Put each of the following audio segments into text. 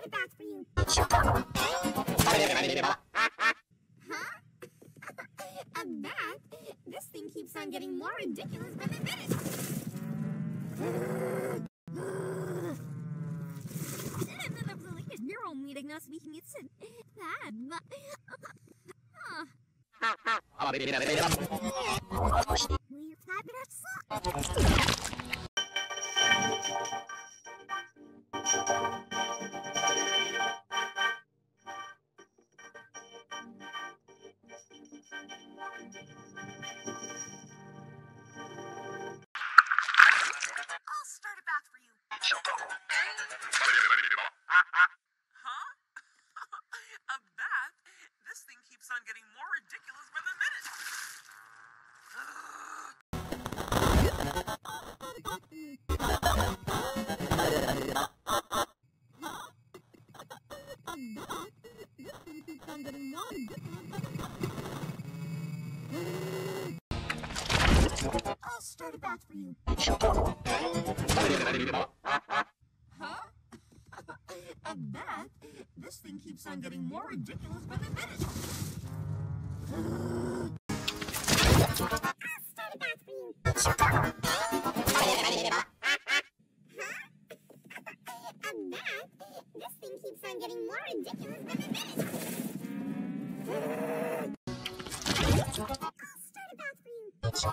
start a bath for you. Huh? A bath? This thing keeps on getting more ridiculous by the minute. I'll start a bath for you. Huh? A bath? This thing keeps on getting more ridiculous by the minute. I'll start a bath for you. Huh? A bath? This thing keeps on getting more ridiculous by the minute. I'll start a bath for you. Huh? A bath? This thing keeps on getting more ridiculous by the minute. I'll start a bath for you. Huh?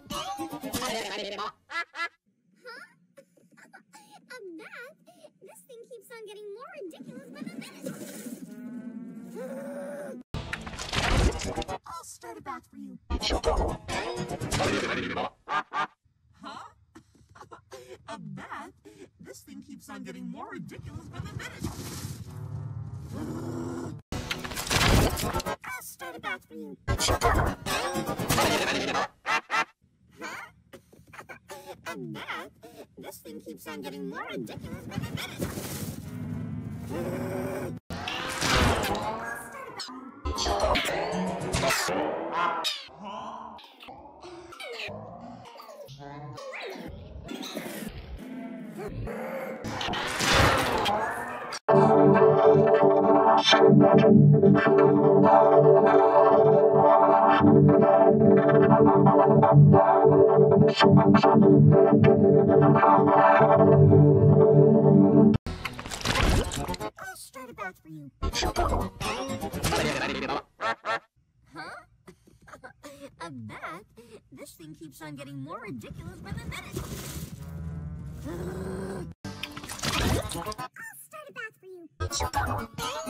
A bath? This thing keeps on getting more ridiculous by the minute. I'll start a bath for you. Huh? A bath? This thing keeps on getting more ridiculous by the minute. I'll start a bath for you. Huh? A bath? This thing keeps on getting more ridiculous by the minute. I'll start a bath for you. Huh? A bath? This thing keeps on getting more ridiculous by the minute. I'll start a bath for you. Huh?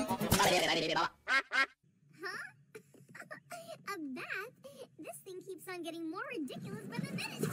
A bath? This thing keeps on getting more ridiculous by the minute.